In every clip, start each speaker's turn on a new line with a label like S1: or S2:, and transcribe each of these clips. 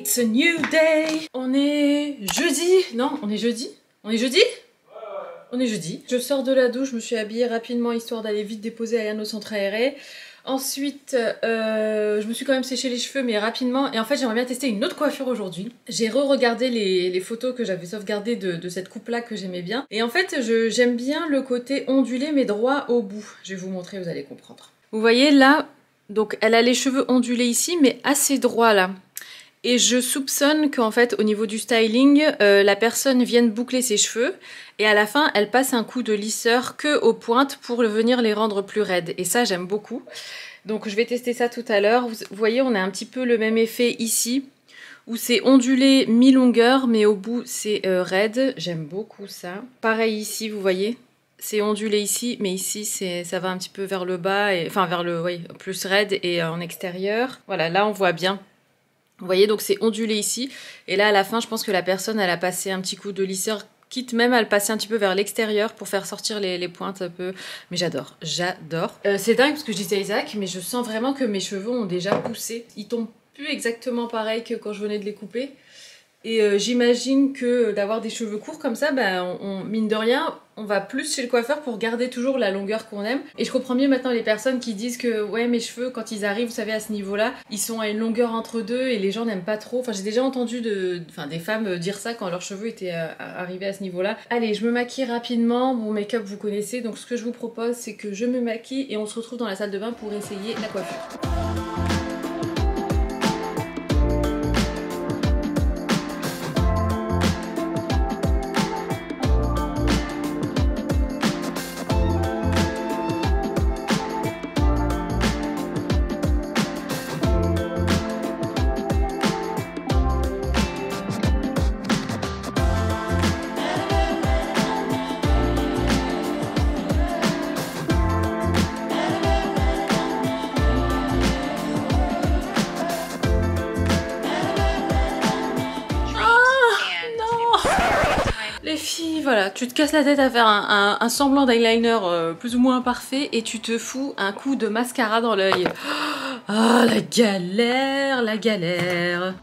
S1: It's a new day. On est jeudi. Non, on est jeudi. On est jeudi? On est jeudi. Je sors de la douche, je me suis habillée rapidement histoire d'aller vite déposer Ayane au centre aéré. Ensuite, je me suis quand même séché les cheveux, mais rapidement. Et en fait, j'aimerais bien tester une autre coiffure aujourd'hui. J'ai re-regardé les photos que j'avais sauvegardées de cette coupe-là que j'aimais bien. Et en fait, j'aime bien le côté ondulé, mais droit au bout. Je vais vous montrer, vous allez comprendre. Vous voyez là, donc elle a les cheveux ondulés ici, mais assez droits là. Et je soupçonne qu'en fait, au niveau du styling, la personne vienne boucler ses cheveux et à la fin, elle passe un coup de lisseur que aux pointes pour venir les rendre plus raides. Et ça, j'aime beaucoup. Donc, je vais tester ça tout à l'heure. Vous voyez, on a un petit peu le même effet ici, où c'est ondulé mi-longueur, mais au bout, c'est raide. J'aime beaucoup ça. Pareil ici, vous voyez, c'est ondulé ici, mais ici, ça va un petit peu vers le bas, et, enfin vers le, oui, plus raide et en extérieur. Voilà, là, on voit bien. Vous voyez, donc c'est ondulé ici. Et là, à la fin, je pense que la personne, elle a passé un petit coup de lisseur, quitte même à le passer un petit peu vers l'extérieur pour faire sortir les pointes un peu. Mais j'adore, j'adore. C'est dingue parce que je disais à Isaac, mais je sens vraiment que mes cheveux ont déjà poussé. Ils tombent plus exactement pareil que quand je venais de les couper. Et j'imagine que d'avoir des cheveux courts comme ça, bah, mine de rien, on va plus chez le coiffeur pour garder toujours la longueur qu'on aime. Et je comprends mieux maintenant les personnes qui disent que ouais, mes cheveux, quand ils arrivent, vous savez, à ce niveau-là, ils sont à une longueur entre deux et les gens n'aiment pas trop. Enfin, j'ai déjà entendu des femmes dire ça quand leurs cheveux étaient arrivés à ce niveau-là. Allez, je me maquille rapidement. Mon make-up, vous connaissez. Donc ce que je vous propose, c'est que je me maquille et on se retrouve dans la salle de bain pour essayer la coiffure. Les filles, voilà, tu te casses la tête à faire un semblant d'eyeliner plus ou moins parfait et tu te fous un coup de mascara dans l'œil. Ah, la galère, la galère.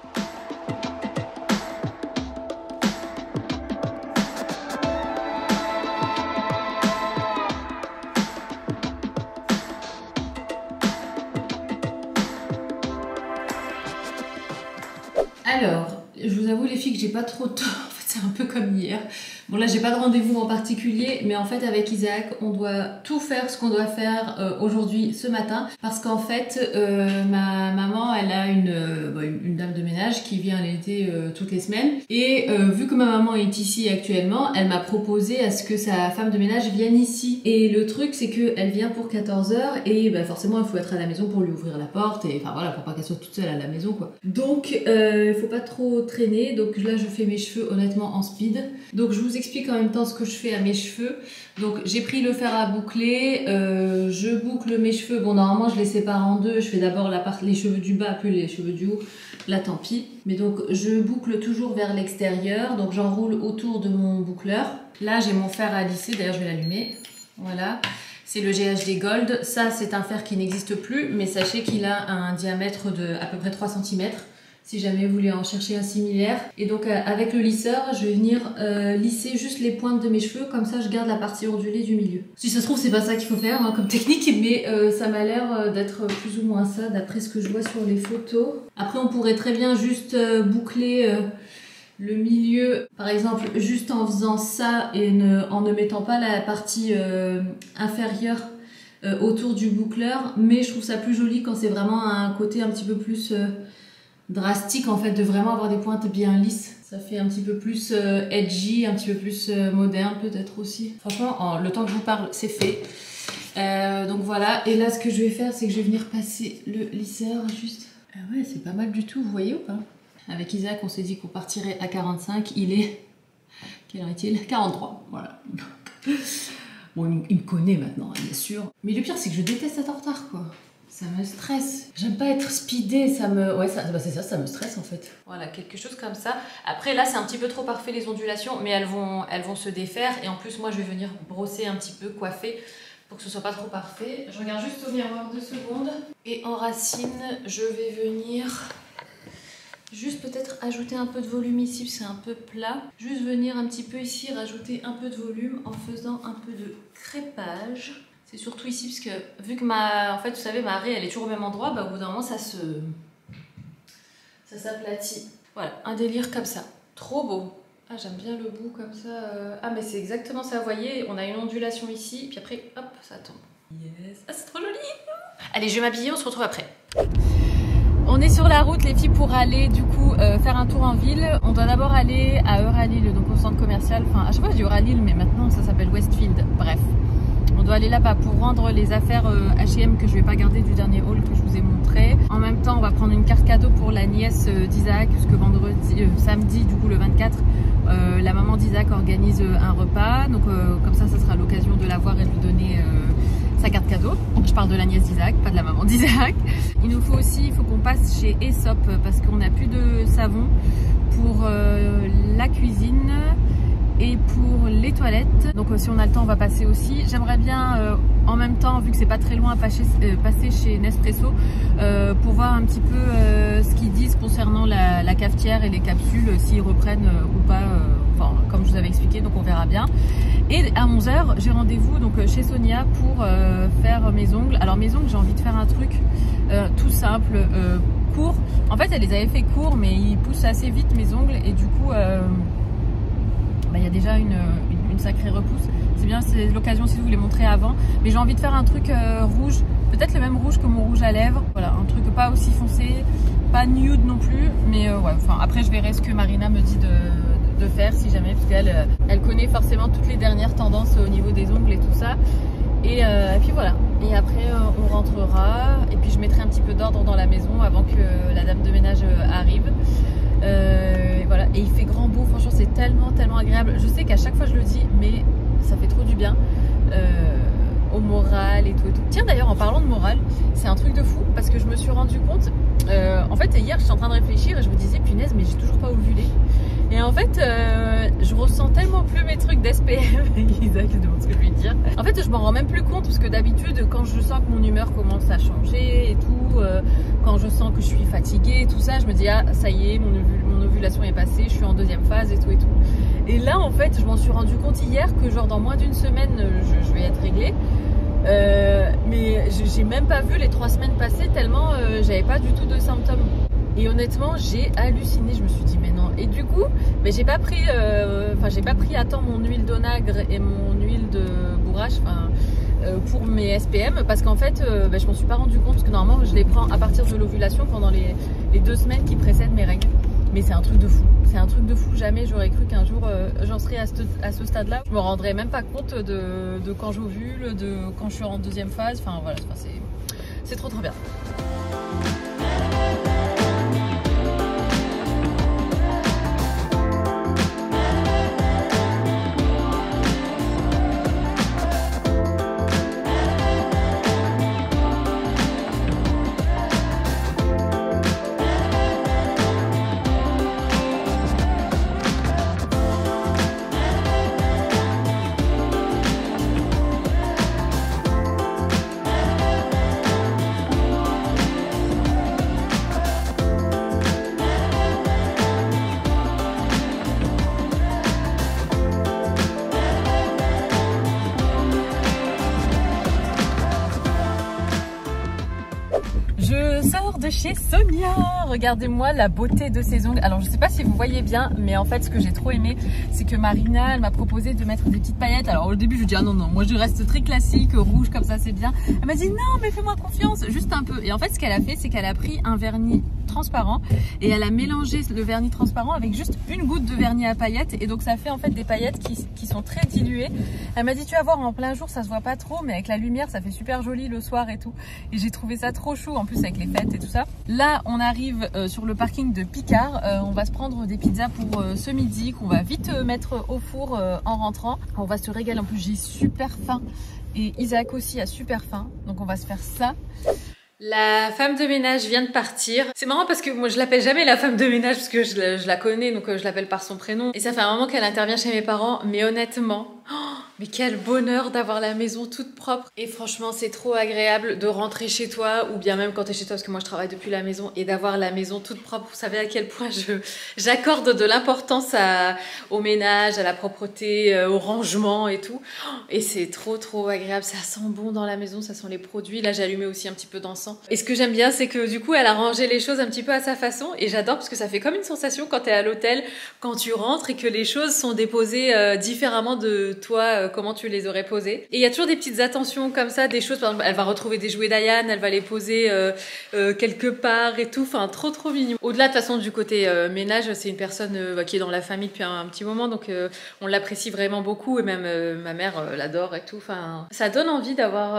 S1: Alors, je vous avoue les filles que j'ai pas trop de temps. C'est un peu comme hier. Bon là j'ai pas de rendez-vous en particulier, mais en fait avec Isaac on doit tout faire ce qu'on doit faire aujourd'hui, ce matin, parce qu'en fait ma maman elle a une dame de ménage qui vient l'été toutes les semaines, et vu que ma maman est ici actuellement, elle m'a proposé à ce que sa femme de ménage vienne ici. Et le truc c'est que elle vient pour 14 h et bah, forcément il faut être à la maison pour lui ouvrir la porte, et enfin voilà, pour pas qu'elle soit toute seule à la maison quoi. Donc il faut pas trop traîner, donc là je fais mes cheveux honnêtement en speed. Donc je vous explique en même temps ce que je fais à mes cheveux. Donc j'ai pris le fer à boucler, je boucle mes cheveux. Bon normalement je les sépare en deux, je fais d'abord les cheveux du bas puis les cheveux du haut, là tant pis. Mais donc je boucle toujours vers l'extérieur, donc j'enroule autour de mon boucleur. Là j'ai mon fer à lisser, d'ailleurs je vais l'allumer, voilà. C'est le GHD Gold, ça c'est un fer qui n'existe plus, mais sachez qu'il a un diamètre de à peu près 3 cm. Si jamais vous voulez en chercher un similaire. Et donc avec le lisseur, je vais venir lisser juste les pointes de mes cheveux, comme ça je garde la partie ondulée du milieu. Si ça se trouve c'est pas ça qu'il faut faire hein, comme technique, mais ça m'a l'air d'être plus ou moins ça d'après ce que je vois sur les photos. Après on pourrait très bien juste boucler le milieu, par exemple juste en faisant ça et en ne mettant pas la partie inférieure autour du boucleur, mais je trouve ça plus joli quand c'est vraiment un côté un petit peu plus drastique en fait, de vraiment avoir des pointes bien lisses. Ça fait un petit peu plus edgy, un petit peu plus moderne peut-être aussi. Franchement, le temps que je vous parle, c'est fait. Donc voilà, et là ce que je vais faire, c'est que je vais venir passer le lisseur juste. Ah ouais, c'est pas mal du tout, vous voyez ou pas? Avec Isaac, on s'est dit qu'on partirait à 45, il est... Quelle heure est-il? 43, voilà. Bon, il me connaît maintenant, bien sûr. Mais le pire, c'est que je déteste être en retard, quoi. Ça me stresse. J'aime pas être speedée, ça me... Ouais, c'est ça, ça me stresse en fait. Voilà, quelque chose comme ça. Après là, c'est un petit peu trop parfait les ondulations, mais elles vont se défaire. Et en plus, moi, je vais venir brosser un petit peu, coiffer, pour que ce soit pas trop parfait. Je regarde juste au miroir 2 secondes. Et en racine, je vais venir Juste peut-être ajouter un peu de volume ici, parce que c'est un peu plat. Juste venir un petit peu ici, rajouter un peu de volume en faisant un peu de crépage. C'est surtout ici, parce que vu que en fait, vous savez, ma raie, elle est toujours au même endroit, bah, au bout d'un moment, ça s'aplatit. Voilà, un délire comme ça. Trop beau. Ah, j'aime bien le bout comme ça. Ah, mais c'est exactement ça, vous voyez, on a une ondulation ici, puis après, hop, ça tombe. Yes. Ah, c'est trop joli. Allez, je vais m'habiller, on se retrouve après. On est sur la route les filles pour aller du coup faire un tour en ville. On doit d'abord aller à Euralil, donc au centre commercial. Enfin à chaque fois je dis Euralil mais maintenant ça s'appelle Westfield. Bref, on doit aller là-bas pour rendre les affaires H&M que je vais pas garder du dernier haul que je vous ai montré. En même temps on va prendre une carte cadeau pour la nièce d'Isaac puisque samedi du coup le 24 la maman d'Isaac organise un repas. Donc comme ça sera l'occasion de la voir et de lui donner sa carte cadeau. Je parle de la nièce d'Isaac, pas de la maman d'Isaac. Il nous faut aussi, il faut qu'on passe chez Aesop parce qu'on n'a plus de savon pour la cuisine et pour les toilettes. Donc si on a le temps, on va passer aussi. J'aimerais bien en même temps, vu que c'est pas très loin, passer chez Nespresso pour voir un petit peu ce qu'ils disent concernant la cafetière et les capsules, s'ils reprennent ou pas, enfin, comme je vous avais expliqué, donc on verra bien. Et à 11 h, j'ai rendez-vous donc chez Sonia pour faire mes ongles. Alors mes ongles, j'ai envie de faire un truc tout simple, court. En fait, elle les avait fait courts, mais ils poussent assez vite mes ongles et du coup, il y a déjà une sacrée repousse. C'est bien, c'est l'occasion si vous les montrer avant. Mais j'ai envie de faire un truc rouge, peut-être le même rouge que mon rouge à lèvres. Voilà, un truc pas aussi foncé, pas nude non plus. Mais ouais, enfin après je verrai ce que Marina me dit de faire si jamais, parce qu'elle elle connaît forcément toutes les dernières tendances au niveau des ongles et tout ça. Et puis voilà. Et après on rentrera et puis je mettrai un petit peu d'ordre dans la maison avant que la dame de ménage arrive. Et voilà, et il fait grand beau, franchement c'est tellement agréable. Je sais qu'à chaque fois je le dis, mais ça fait trop du bien au moral et tout et tout. Tiens d'ailleurs en parlant de moral, c'est un truc de fou parce que je me suis rendu compte, en fait hier j'étais en train de réfléchir et je me disais punaise mais j'ai toujours pas ovulé. Et en fait je ressens tellement plus mes trucs d'SPM. Isaac se demande ce que je vais dire. En fait je m'en rends même plus compte parce que d'habitude quand je sens que mon humeur commence à changer et tout, quand je sens que je suis fatiguée et tout ça, je me dis ah ça y est mon ovulation est passée, je suis en deuxième phase et tout et tout. Et là en fait je m'en suis rendu compte hier que genre dans moins d'une semaine je vais être réglée. Mais j'ai même pas vu les 3 semaines passer tellement j'avais pas du tout de symptômes. Et honnêtement j'ai halluciné, je me suis dit mais non. Et du coup mais j'ai pas pris à temps mon huile d'onagre et mon huile de bourrache pour mes SPM parce qu'en fait je m'en suis pas rendu compte parce que normalement je les prends à partir de l'ovulation pendant les 2 semaines qui précèdent mes règles. Mais c'est un truc de fou, c'est un truc de fou, jamais j'aurais cru qu'un jour j'en serais à ce stade-là. Je me rendrais même pas compte de quand j'ovule, de quand je suis en deuxième phase, enfin voilà, c'est trop bien. Je sors de chez Sonia. Regardez-moi la beauté de ses ongles. Alors je sais pas si vous voyez bien, mais en fait ce que j'ai trop aimé, c'est que Marina elle m'a proposé de mettre des petites paillettes. Alors au début je dis ah non moi je reste très classique, rouge comme ça c'est bien. Elle m'a dit non mais fais-moi confiance, juste un peu. Et en fait ce qu'elle a fait c'est qu'elle a pris un vernis transparent et elle a mélangé le vernis transparent avec juste une goutte de vernis à paillettes et donc ça fait en fait des paillettes qui sont très diluées. Elle m'a dit tu vas voir en plein jour ça se voit pas trop mais avec la lumière ça fait super joli le soir et tout. Et j'ai trouvé ça trop chou en plus avec les fêtes et tout ça. Là on arrive sur le parking de Picard, on va se prendre des pizzas pour ce midi qu'on va vite mettre au four en rentrant. On va se régaler, en plus j'ai super faim et Isaac aussi a super faim donc on va se faire ça. La femme de ménage vient de partir. C'est marrant parce que moi je l'appelle jamais la femme de ménage parce que je la connais donc je l'appelle par son prénom. Et ça fait un moment qu'elle intervient chez mes parents mais honnêtement... Mais quel bonheur d'avoir la maison toute propre. Et franchement, c'est trop agréable de rentrer chez toi, ou bien même quand t'es chez toi, parce que moi je travaille depuis la maison, et d'avoir la maison toute propre. Vous savez à quel point j'accorde de l'importance au ménage, à la propreté, au rangement et tout. Et c'est trop agréable. Ça sent bon dans la maison, ça sent les produits. Là, j'ai allumé aussi un petit peu d'encens. Et ce que j'aime bien, c'est que du coup, elle a rangé les choses un petit peu à sa façon. Et j'adore parce que ça fait comme une sensation quand t'es à l'hôtel, quand tu rentres et que les choses sont déposées différemment de toi, comment tu les aurais posées. Et il y a toujours des petites attentions comme ça, des choses. Par exemple, elle va retrouver des jouets d'Ayane, elle va les poser quelque part et tout. Enfin, trop mignon. Au-delà de toute façon du côté ménage, c'est une personne qui est dans la famille depuis un petit moment, donc on l'apprécie vraiment beaucoup. Et même ma mère l'adore et tout. Enfin, ça donne envie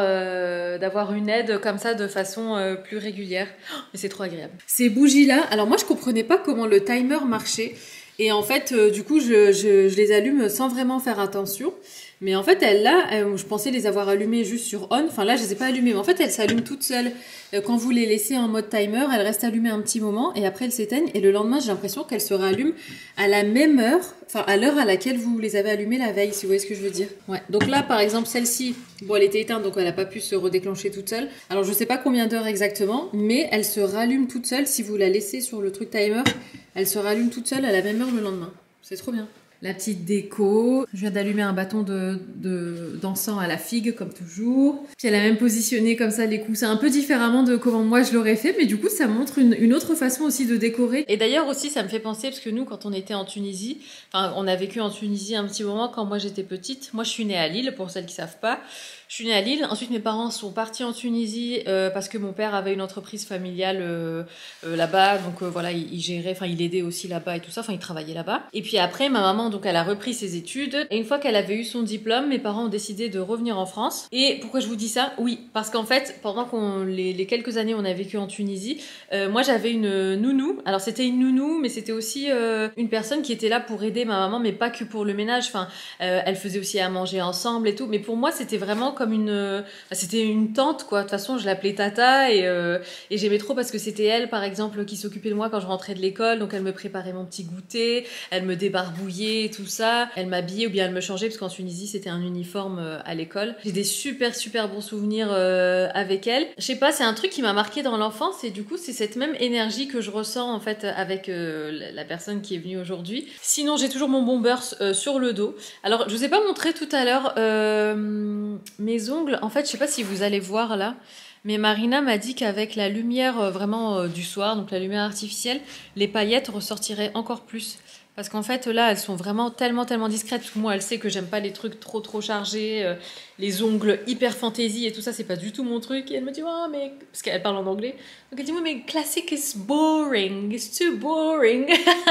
S1: d'avoir une aide comme ça de façon plus régulière. Mais c'est trop agréable. Ces bougies-là, alors moi je comprenais pas comment le timer marchait. Et en fait, du coup, je les allume sans vraiment faire attention. Mais en fait, je pensais les avoir allumées juste sur on. Enfin là, je les ai pas allumées. Mais en fait, elles s'allument toutes seules. Quand vous les laissez en mode timer, elles restent allumées un petit moment et après elles s'éteignent. Et le lendemain, j'ai l'impression qu'elles se rallument à la même heure, enfin à l'heure à laquelle vous les avez allumées la veille, si vous voyez ce que je veux dire. Ouais. Donc là, par exemple, celle-ci, bon, elle était éteinte, donc elle n'a pas pu se redéclencher toute seule. Alors je sais pas combien d'heures exactement, mais elle se rallume toute seule si vous la laissez sur le truc timer. Elle se rallume toute seule à la même heure le lendemain. C'est trop bien. La petite déco. Je viens d'allumer un bâton d'encens à la figue, comme toujours. Puis elle a même positionné comme ça les coussins un peu différemment de comment moi je l'aurais fait, mais du coup ça montre une autre façon aussi de décorer. Et d'ailleurs aussi ça me fait penser, parce que nous quand on était en Tunisie, enfin on a vécu en Tunisie un petit moment quand moi j'étais petite. Moi je suis née à Lille, pour celles qui savent pas. Je suis née à Lille. Ensuite, mes parents sont partis en Tunisie parce que mon père avait une entreprise familiale là-bas. Donc voilà, il gérait, enfin il aidait aussi là-bas et tout ça. Enfin, il travaillait là-bas. Et puis après, ma maman, donc elle a repris ses études. Et une fois qu'elle avait eu son diplôme, mes parents ont décidé de revenir en France. Et pourquoi je vous dis ça? Oui, parce qu'en fait, pendant les quelques années où on a vécu en Tunisie, moi j'avais une nounou. Alors c'était une nounou, mais c'était aussi une personne qui était là pour aider ma maman, mais pas que pour le ménage. Enfin, elle faisait aussi à manger ensemble et tout. Mais pour moi, c'était vraiment comme c'était une tante quoi. De toute façon, je l'appelais Tata et j'aimais trop parce que c'était elle par exemple qui s'occupait de moi quand je rentrais de l'école. Donc elle me préparait mon petit goûter, elle me débarbouillait tout ça, elle m'habillait ou bien elle me changeait parce qu'en Tunisie c'était un uniforme à l'école. J'ai des super bons souvenirs avec elle. Je sais pas, c'est un truc qui m'a marqué dans l'enfance et du coup c'est cette même énergie que je ressens en fait avec la personne qui est venue aujourd'hui. Sinon j'ai toujours mon Bombers sur le dos. Alors je vous ai pas montré tout à l'heure mes ongles, en fait, je sais pas si vous allez voir là, mais Marina m'a dit qu'avec la lumière vraiment du soir, donc la lumière artificielle, les paillettes ressortiraient encore plus. Parce qu'en fait, là, elles sont vraiment tellement discrètes. Parce que moi, elle sait que j'aime pas les trucs trop chargés, les ongles hyper fantaisie et tout ça, c'est pas du tout mon truc. Et elle me dit, oh, mais. Parce qu'elle parle en anglais. Donc elle dit, oui, mais classique is boring, it's too boring.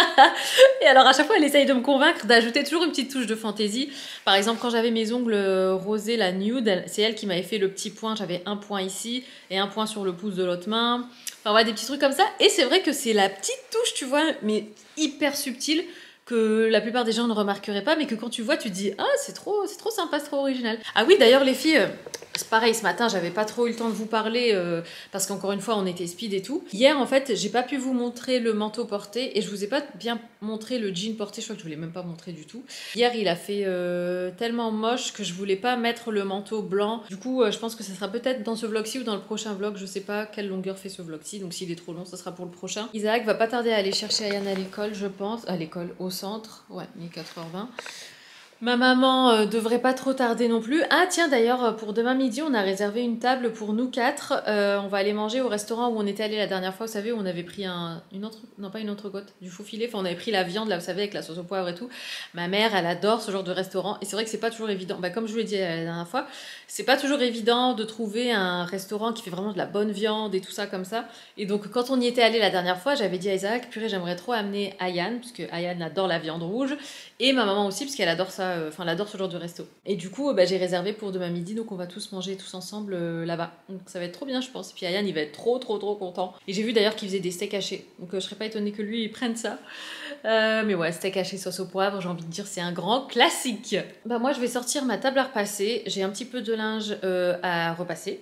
S1: Et alors, à chaque fois, elle essaye de me convaincre d'ajouter toujours une petite touche de fantaisie. Par exemple, quand j'avais mes ongles rosés, la nude, c'est elle qui m'avait fait le petit point. J'avais un point ici et un point sur le pouce de l'autre main. Enfin, ouais, des petits trucs comme ça. Et c'est vrai que c'est la petite touche, tu vois, mais hyper subtile, que la plupart des gens ne remarqueraient pas, mais que quand tu vois, tu te dis, ah, c'est trop sympa, c'est trop original. Ah oui, d'ailleurs, les filles, c'est pareil, ce matin, j'avais pas trop eu le temps de vous parler, parce qu'encore une fois, on était speed et tout. Hier, en fait, j'ai pas pu vous montrer le manteau porté, et je vous ai pas bien montré le jean porté, je crois que je vous l'ai même pas montré du tout. Hier, il a fait tellement moche que je voulais pas mettre le manteau blanc. Du coup, je pense que ça sera peut-être dans ce vlog-ci ou dans le prochain vlog, je sais pas quelle longueur fait ce vlog-ci, donc s'il est trop long, ça sera pour le prochain. Isaac va pas tarder à aller chercher Ayane à l'école, je pense. À l'école, au centre, ouais, il est 4h20. Ma maman devrait pas trop tarder non plus. Ah tiens, d'ailleurs, pour demain midi, on a réservé une table pour nous 4. On va aller manger au restaurant où on était allé la dernière fois, vous savez, où on avait pris une entrecôte, du faux filet. Enfin, on avait pris la viande, là, vous savez, avec la sauce au poivre et tout. Ma mère, elle adore ce genre de restaurant. Et c'est vrai que c'est pas toujours évident. Bah, comme je vous l'ai dit la dernière fois, c'est pas toujours évident de trouver un restaurant qui fait vraiment de la bonne viande et tout ça comme ça. Et donc, quand on y était allé la dernière fois, j'avais dit à Isaac, purée, j'aimerais trop amener Ayane, parce que Ayane adore la viande rouge. Et ma maman aussi, parce qu'elle adore ça, enfin, elle adore ce genre de resto. Et du coup, j'ai réservé pour demain midi, donc on va tous manger tous ensemble là-bas. Donc ça va être trop bien, je pense. Et puis Ayane, il va être trop content. Et j'ai vu d'ailleurs qu'il faisait des steaks hachés, donc je serais pas étonnée que lui, il prenne ça. Mais ouais, steak haché sauce au poivre, j'ai envie de dire, c'est un grand classique. Moi, je vais sortir ma table à repasser. J'ai un petit peu de linge à repasser.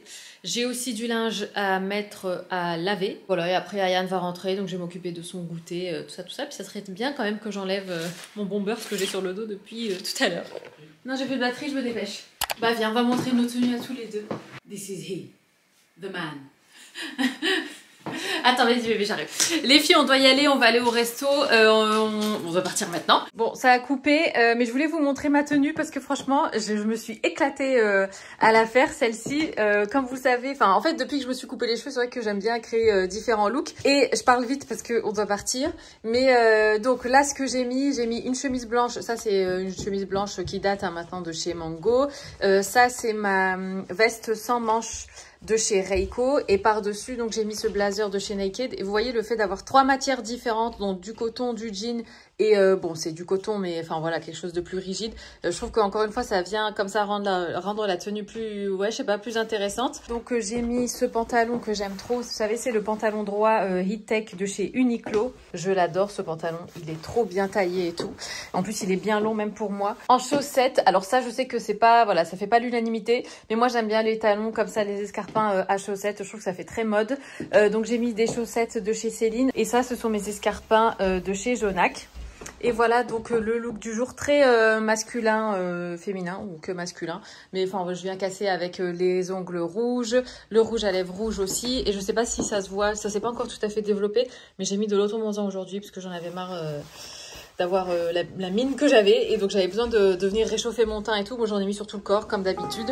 S1: J'ai aussi du linge à mettre à laver. Voilà, et après Ayane va rentrer, donc je vais m'occuper de son goûter, tout ça, tout ça. Puis ça serait bien quand même que j'enlève mon bomber, ce que j'ai sur le dos depuis tout à l'heure. Non, j'ai plus de batterie, je me dépêche. Bah viens, on va montrer nos tenues à tous les deux. This is he, the man. Attends, vas-y bébé, j'arrive. Les filles, on doit y aller, on va aller au resto, on va partir maintenant. Bon, ça a coupé, mais je voulais vous montrer ma tenue parce que franchement, je me suis éclatée à la faire, celle-ci. Comme vous le savez, enfin en fait, depuis que je me suis coupé les cheveux, c'est vrai que j'aime bien créer différents looks. Et je parle vite parce qu'on doit partir. Mais donc là, ce que j'ai mis une chemise blanche. Ça, c'est une chemise blanche qui date maintenant de chez Mango. Ça, c'est ma veste sans manches de chez Reiko, et par-dessus donc j'ai mis ce blazer de chez Naked, et vous voyez le fait d'avoir 3 matières différentes, donc du coton, du jean et bon c'est du coton mais enfin voilà quelque chose de plus rigide. Je trouve qu'encore une fois ça vient comme ça rendre la tenue plus, ouais je sais pas, plus intéressante. Donc j'ai mis ce pantalon que j'aime trop, vous savez c'est le pantalon droit Heat Tech de chez Uniqlo. Je l'adore ce pantalon, il est trop bien taillé et tout. En plus il est bien long même pour moi. En chaussettes, alors ça je sais que c'est pas, voilà ça fait pas l'unanimité, mais moi j'aime bien les talons comme ça, les escarpins à chaussettes, je trouve que ça fait très mode. Donc j'ai mis des chaussettes de chez Céline, et ça ce sont mes escarpins de chez Jonac. Et voilà donc le look du jour, très masculin, féminin ou que masculin. Mais enfin je viens casser avec les ongles rouges, le rouge à lèvres rouge aussi. Et je sais pas si ça se voit, ça s'est pas encore tout à fait développé, mais j'ai mis de l'automonzant aujourd'hui parce que j'en avais marre d'avoir la mine que j'avais. Et donc j'avais besoin de venir réchauffer mon teint et tout. Moi j'en ai mis sur tout le corps comme d'habitude.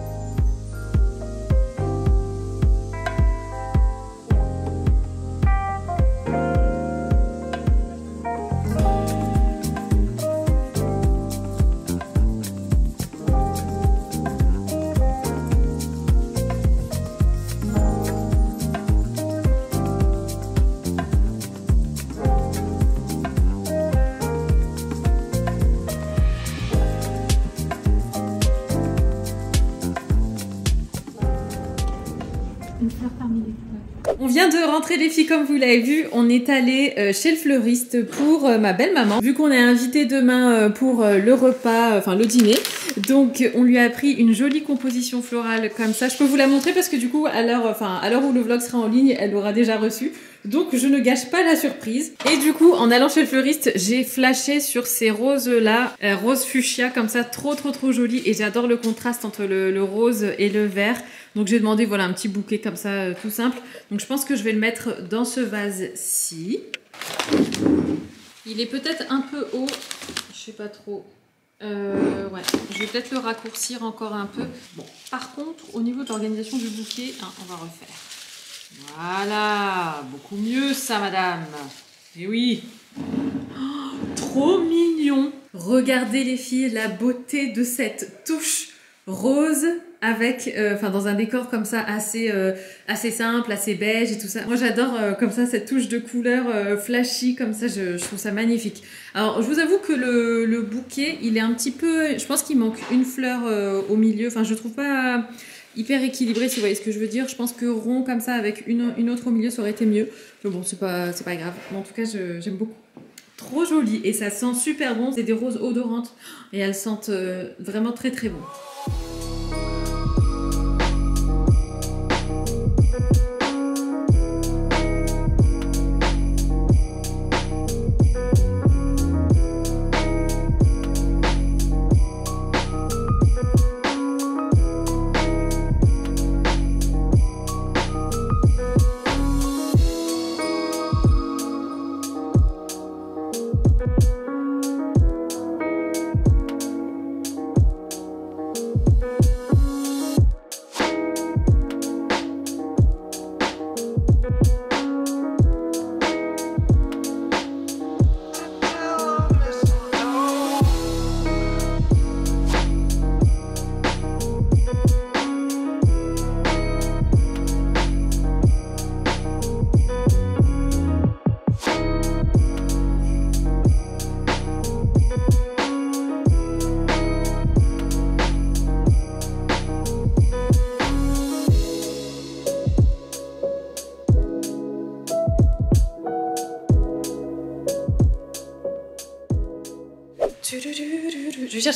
S1: On vient de rentrer les filles comme vous l'avez vu, on est allé chez le fleuriste pour ma belle maman. Vu qu'on est invité demain pour le repas, enfin le dîner, donc on lui a pris une jolie composition florale comme ça. Je peux vous la montrer parce que du coup à l'heure où le vlog sera en ligne, elle l'aura déjà reçue. Donc je ne gâche pas la surprise. Et du coup en allant chez le fleuriste, j'ai flashé sur ces roses là, rose fuchsia comme ça, trop joli. Et j'adore le contraste entre le rose et le vert. Donc j'ai demandé voilà un petit bouquet comme ça tout simple. Donc je pense que je vais le mettre dans ce vase-ci. Il est peut-être un peu haut, je sais pas trop. Ouais, je vais peut-être le raccourcir encore un peu. Bon, par contre, au niveau de l'organisation du bouquet, hein, on va refaire. Voilà, beaucoup mieux ça, madame. Et oui. Oh, trop mignon. Regardez les filles, la beauté de cette touche rose avec, enfin dans un décor comme ça assez simple, assez beige et tout ça. Moi j'adore comme ça cette touche de couleur flashy comme ça, je trouve ça magnifique. Alors je vous avoue que le bouquet il est un petit peu, je pense qu'il manque une fleur au milieu, enfin je trouve pas hyper équilibré si vous voyez ce que je veux dire. Je pense que rond comme ça avec une autre au milieu ça aurait été mieux. Mais bon c'est pas grave, mais en tout cas j'aime beaucoup. Trop joli et ça sent super bon, c'est des roses odorantes et elles sentent vraiment très bon.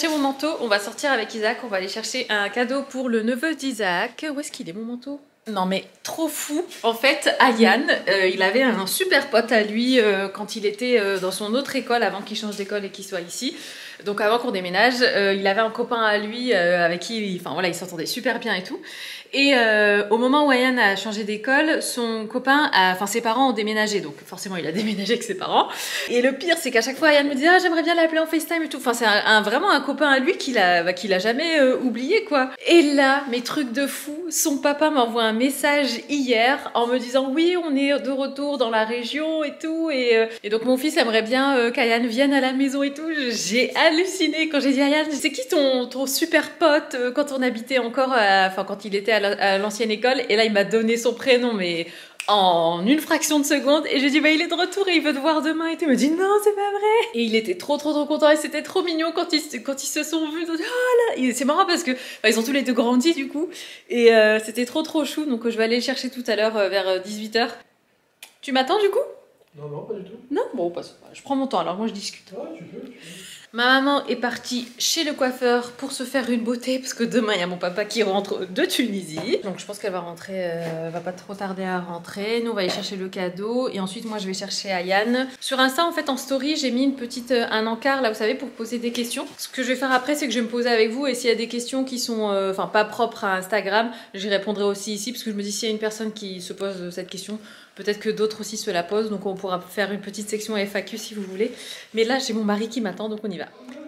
S1: chercher mon manteau, on va sortir avec Isaac, on va aller chercher un cadeau pour le neveu d'Isaac. Où est-ce qu'il est mon manteau? Non mais trop fou. En fait, Ayane, il avait un super pote à lui quand il était dans son autre école avant qu'il change d'école et qu'il soit ici. Donc avant qu'on déménage, il avait un copain à lui avec qui, enfin voilà, il s'entendait super bien et tout. Et au moment où Ayane a changé d'école, son copain, enfin ses parents ont déménagé, donc forcément il a déménagé avec ses parents. Et le pire, c'est qu'à chaque fois Ayane me disait ah j'aimerais bien l'appeler en FaceTime et tout. Enfin c'est vraiment un copain à lui qu'il a jamais oublié quoi. Et là, mes trucs de fou, son papa m'envoie un message hier en me disant oui on est de retour dans la région et tout et donc mon fils aimerait bien qu'Ayane vienne à la maison et tout. J'ai halluciné quand j'ai dit à Ayane c'est qui ton super pote quand on habitait encore, enfin quand il était à l'ancienne école, et là il m'a donné son prénom mais en une fraction de seconde et j'ai dit bah il est de retour et il veut te voir demain et tout. Il me dit non c'est pas vrai et il était trop content et c'était trop mignon quand ils se sont vus. Oh là, c'est marrant parce que ils ont tous les deux grandi du coup et c'était trop chou, donc je vais aller le chercher tout à l'heure vers 18h. Tu m'attends du coup?
S2: Non, pas du tout.
S1: Non? Bon, je prends mon temps alors moi je discute.
S2: Ouais, tu peux.
S1: Ma maman est partie chez le coiffeur pour se faire une beauté parce que demain il y a mon papa qui rentre de Tunisie. Donc je pense qu'elle va rentrer, elle va pas trop tarder à rentrer. Nous on va aller chercher le cadeau et ensuite moi je vais chercher Ayane. Sur Insta en fait en story j'ai mis un encart là vous savez pour poser des questions. Ce que je vais faire après c'est que je vais me poser avec vous et s'il y a des questions qui sont enfin pas propres à Instagram, j'y répondrai aussi ici parce que je me dis s'il y a une personne qui se pose cette question, peut-être que d'autres aussi se la posent, donc on pourra faire une petite section FAQ si vous voulez. Mais là, j'ai mon mari qui m'attend, donc on y va.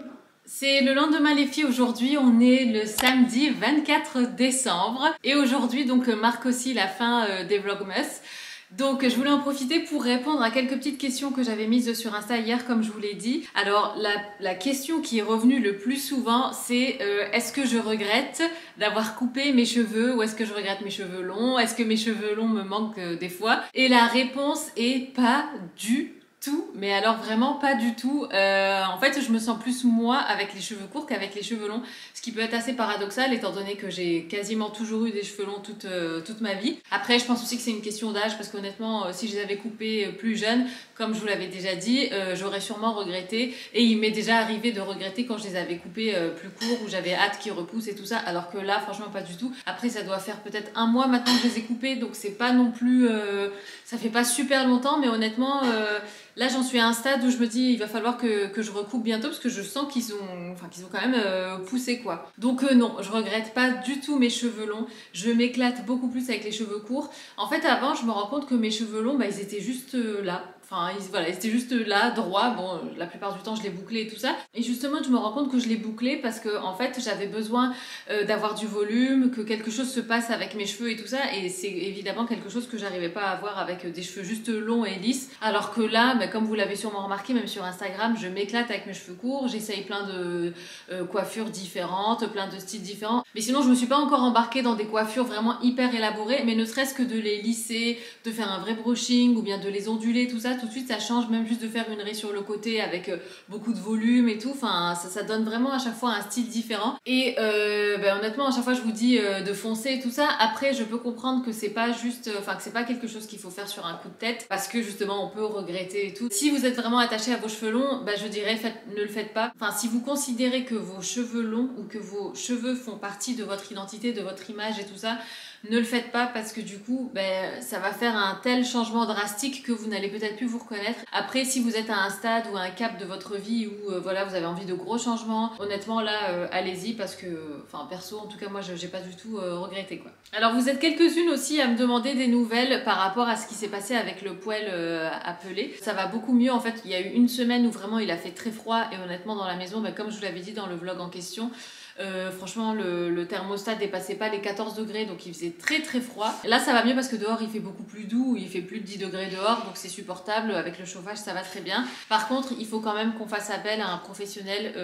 S1: C'est le lendemain les filles, aujourd'hui on est le samedi 24 décembre. Et aujourd'hui donc marque aussi la fin des Vlogmas. Donc je voulais en profiter pour répondre à quelques petites questions que j'avais mises sur Insta hier comme je vous l'ai dit. Alors la question qui est revenue le plus souvent c'est est-ce que je regrette d'avoir coupé mes cheveux ou est-ce que je regrette mes cheveux longs? Est-ce que mes cheveux longs me manquent des fois? Et la réponse est pas du tout, mais alors vraiment pas du tout. En fait, je me sens plus moi avec les cheveux courts qu'avec les cheveux longs, ce qui peut être assez paradoxal étant donné que j'ai quasiment toujours eu des cheveux longs toute ma vie. Après, je pense aussi que c'est une question d'âge parce qu'honnêtement, si je les avais coupés plus jeunes, comme je vous l'avais déjà dit, j'aurais sûrement regretté. Et il m'est déjà arrivé de regretter quand je les avais coupés plus courts où j'avais hâte qu'ils repoussent et tout ça, alors que là, franchement, pas du tout. Après, ça doit faire peut-être un mois maintenant que je les ai coupés, donc c'est pas non plus... ça fait pas super longtemps, mais honnêtement... là, j'en suis à un stade où je me dis il va falloir que je recoupe bientôt parce que je sens qu'ils ont quand même poussé quoi. Donc non, je regrette pas du tout mes cheveux longs. Je m'éclate beaucoup plus avec les cheveux courts. En fait, avant, je me rends compte que mes cheveux longs, ils étaient juste là. Enfin, voilà, ils étaient juste là, droits. Bon, la plupart du temps, je les bouclais et tout ça. Et justement, je me rends compte que je les bouclais parce que, en fait, j'avais besoin d'avoir du volume, que quelque chose se passe avec mes cheveux et tout ça. Et c'est évidemment quelque chose que j'arrivais pas à avoir avec des cheveux juste longs et lisses. Alors que là, comme vous l'avez sûrement remarqué, même sur Instagram, je m'éclate avec mes cheveux courts. J'essaye plein de coiffures différentes, plein de styles différents. Mais sinon, je me suis pas encore embarquée dans des coiffures vraiment hyper élaborées. Mais ne serait-ce que de les lisser, de faire un vrai brushing ou bien de les onduler, tout ça, tout de suite ça change, même juste de faire une raie sur le côté avec beaucoup de volume et tout, enfin ça donne vraiment à chaque fois un style différent et honnêtement à chaque fois je vous dis de foncer et tout ça. Après je peux comprendre que c'est pas juste, que c'est pas quelque chose qu'il faut faire sur un coup de tête parce que justement on peut regretter et tout. Si vous êtes vraiment attaché à vos cheveux longs, je dirais ne le faites pas. Enfin si vous considérez que vos cheveux longs ou que vos cheveux font partie de votre identité, de votre image et tout ça, ne le faites pas parce que du coup ça va faire un tel changement drastique que vous n'allez peut-être plus vous reconnaître. Après si vous êtes à un stade ou à un cap de votre vie où voilà vous avez envie de gros changements, honnêtement là allez-y parce que perso en tout cas moi j'ai pas du tout regretté quoi. Alors vous êtes quelques-unes aussi à me demander des nouvelles par rapport à ce qui s'est passé avec le poêle à peler. Ça va beaucoup mieux en fait, il y a eu une semaine où vraiment il a fait très froid et honnêtement dans la maison comme je vous l'avais dit dans le vlog en question, franchement le thermostat dépassait pas les 14 degrés donc il faisait très froid. Là ça va mieux parce que dehors il fait beaucoup plus doux, il fait plus de 10 degrés dehors donc c'est supportable, avec le chauffage ça va très bien. Par contre il faut quand même qu'on fasse appel à un professionnel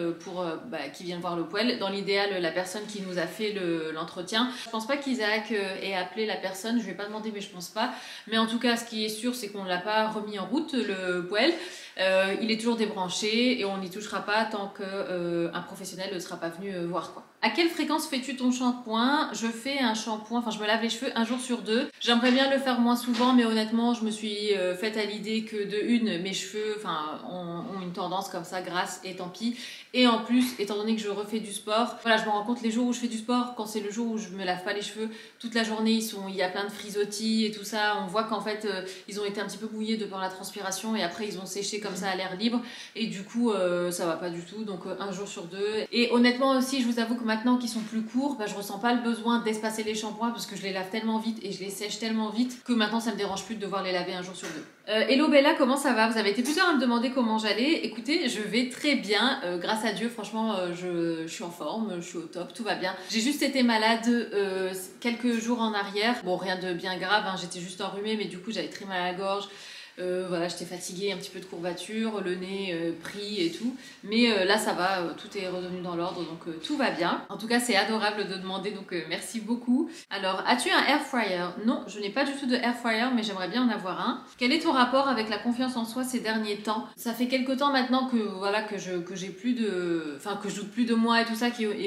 S1: qui vienne voir le poêle. Dans l'idéal la personne qui nous a fait l'entretien. Je pense pas qu'Isaac ait appelé la personne, je vais pas demander mais je pense pas. Mais en tout cas ce qui est sûr c'est qu'on l'a pas remis en route le poêle. il est toujours débranché et on n'y touchera pas tant qu'un professionnel ne sera pas venu voir quoi. À quelle fréquence fais-tu ton shampoing? Je fais un shampoing, enfin je me lave les cheveux un jour sur deux. J'aimerais bien le faire moins souvent, mais honnêtement je me suis faite à l'idée que de une, mes cheveux ont une tendance comme ça grasse et tant pis. Et en plus, étant donné que je refais du sport, voilà, je me rends compte les jours où je fais du sport, quand c'est le jour où je me lave pas les cheveux, toute la journée il y a plein de frisottis et tout ça. On voit qu'en fait ils ont été un petit peu mouillés de par la transpiration et après ils ont séché comme ça à l'air libre. Et du coup ça va pas du tout, donc un jour sur deux. Et honnêtement aussi, je vous avoue que maintenant qu'ils sont plus courts, je ressens pas le besoin d'espacer les shampoings parce que je les lave tellement vite et je les sèche tellement vite que maintenant ça me dérange plus de devoir les laver un jour sur deux. Hello Bella, comment ça va? Vous avez été plusieurs à me demander comment j'allais. Écoutez, je vais très bien, grâce à Dieu, franchement je suis en forme, je suis au top, tout va bien. J'ai juste été malade quelques jours en arrière, bon rien de bien grave, hein, j'étais juste enrhumée mais du coup j'avais très mal à la gorge. Voilà, j'étais fatiguée, un petit peu de courbature, le nez pris et tout. Mais là, ça va, tout est redevenu dans l'ordre, donc tout va bien. En tout cas, c'est adorable de demander, donc merci beaucoup. Alors, as-tu un air fryer? Non, je n'ai pas du tout de air fryer, mais j'aimerais bien en avoir un. Quel est ton rapport avec la confiance en soi ces derniers temps? Ça fait quelques temps maintenant que voilà que j'ai plus de, enfin que je doute plus de moi et tout ça,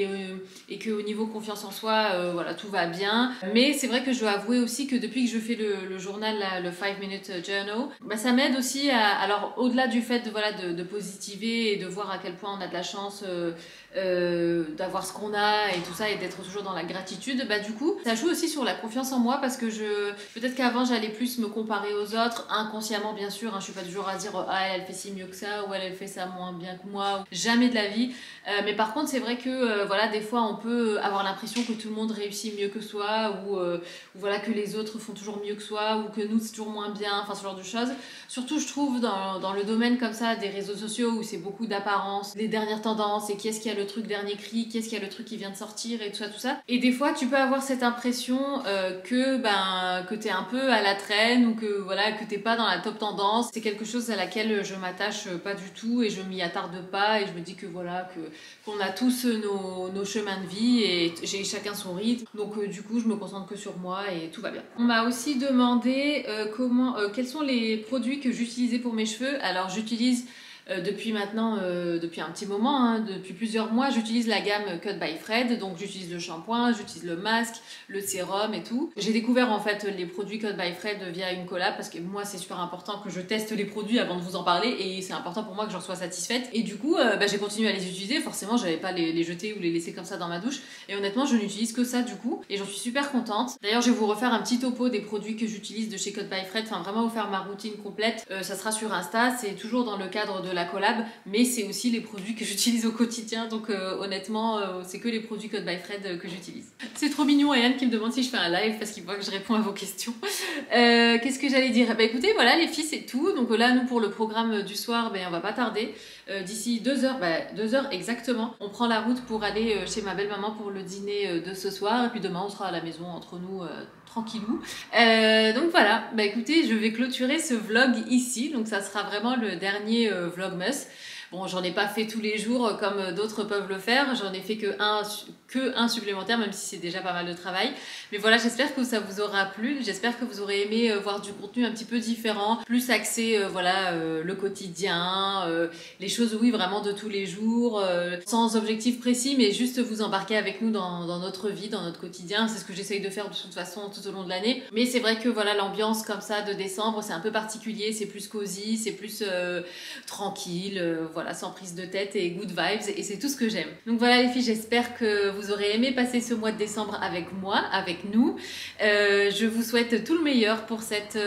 S1: et que au niveau confiance en soi, voilà, tout va bien. Mais c'est vrai que je dois avouer aussi que depuis que je fais le journal, là, le 5 Minute Journal, ça m'aide aussi alors au-delà du fait de positiver et de voir à quel point on a de la chance d'avoir ce qu'on a et tout ça et d'être toujours dans la gratitude, du coup ça joue aussi sur la confiance en moi parce que peut-être qu'avant j'allais plus me comparer aux autres, inconsciemment bien sûr, hein, je suis pas du genre à dire ah elle fait si mieux que ça ou elle fait ça moins bien que moi, jamais de la vie, mais par contre c'est vrai que voilà, des fois on peut avoir l'impression que tout le monde réussit mieux que soi ou voilà que les autres font toujours mieux que soi ou que nous c'est toujours moins bien, enfin ce genre de choses. Surtout je trouve dans le domaine comme ça des réseaux sociaux où c'est beaucoup d'apparence, les dernières tendances et qui est-ce qui a le truc dernier cri, qui est-ce qui a le truc qui vient de sortir et tout ça. Et des fois tu peux avoir cette impression que t'es un peu à la traîne ou que voilà que t'es pas dans la top tendance. C'est quelque chose à laquelle je m'attache pas du tout et je m'y attarde pas et je me dis que voilà qu'on a tous nos chemins de vie et j'ai chacun son rythme. Donc du coup je me concentre que sur moi et tout va bien. On m'a aussi demandé quels sont les produits que j'utilisais pour mes cheveux. Alors j'utilise depuis maintenant, depuis un petit moment, hein, depuis plusieurs mois, j'utilise la gamme Cut by Fred. Donc j'utilise le shampoing, j'utilise le masque, le sérum et tout. J'ai découvert en fait les produits Cut by Fred via une collab parce que moi c'est super important que je teste les produits avant de vous en parler et c'est important pour moi que j'en sois satisfaite. Et du coup j'ai continué à les utiliser. Forcément j'avais pas les jeter ou les laisser comme ça dans ma douche. Et honnêtement je n'utilise que ça du coup et j'en suis super contente. D'ailleurs je vais vous refaire un petit topo des produits que j'utilise de chez Cut by Fred. Enfin vraiment vous faire ma routine complète. Ça sera sur Insta. C'est toujours dans le cadre de la collab, mais c'est aussi les produits que j'utilise au quotidien, donc honnêtement c'est que les produits Cut by Fred que j'utilise. C'est trop mignon, Ayane qui me demande si je fais un live parce qu'il voit que je réponds à vos questions. Qu'est-ce que j'allais dire? Écoutez, voilà les filles, c'est tout. Donc là nous pour le programme du soir, on va pas tarder. D'ici 2 heures, 2 heures exactement, on prend la route pour aller chez ma belle-maman pour le dîner de ce soir et puis demain on sera à la maison entre nous tranquillou. Donc voilà, écoutez, je vais clôturer ce vlog ici, donc ça sera vraiment le dernier vlogmas. Bon, j'en ai pas fait tous les jours comme d'autres peuvent le faire, j'en ai fait que un supplémentaire, même si c'est déjà pas mal de travail. Mais voilà, j'espère que ça vous aura plu, j'espère que vous aurez aimé voir du contenu un petit peu différent, plus axé, le quotidien, les choses, oui, vraiment de tous les jours, sans objectif précis, mais juste vous embarquer avec nous dans notre vie, dans notre quotidien. C'est ce que j'essaye de faire de toute façon tout au long de l'année. Mais c'est vrai que voilà, l'ambiance comme ça de décembre, c'est un peu particulier, c'est plus cosy, c'est plus tranquille, voilà, sans prise de tête et good vibes, et c'est tout ce que j'aime. Donc voilà les filles, j'espère que vous aurez aimé passer ce mois de décembre avec moi, avec nous. Je vous souhaite tout le meilleur pour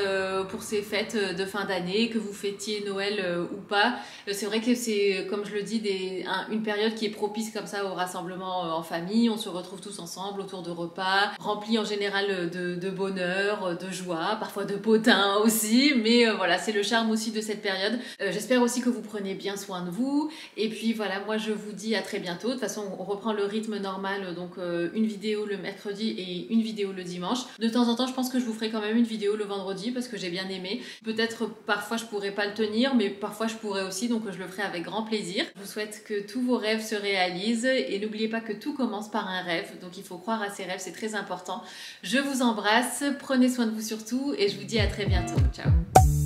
S1: ces fêtes de fin d'année, que vous fêtiez Noël ou pas. C'est vrai que c'est, comme je le dis, une période qui est propice comme ça au rassemblement en famille. On se retrouve tous ensemble autour de repas, remplis en général de bonheur, de joie, parfois de potins aussi, mais voilà, c'est le charme aussi de cette période. J'espère aussi que vous preniez bien soin de vous, et puis voilà, moi je vous dis à très bientôt. De toute façon on reprend le rythme normal, donc une vidéo le mercredi et une vidéo le dimanche. De temps en temps je pense que je vous ferai quand même une vidéo le vendredi parce que j'ai bien aimé. Peut-être parfois je pourrais pas le tenir, mais parfois je pourrais aussi, donc je le ferai avec grand plaisir. Je vous souhaite que tous vos rêves se réalisent et n'oubliez pas que tout commence par un rêve, donc il faut croire à ses rêves, c'est très important. Je vous embrasse, prenez soin de vous surtout et je vous dis à très bientôt. Ciao.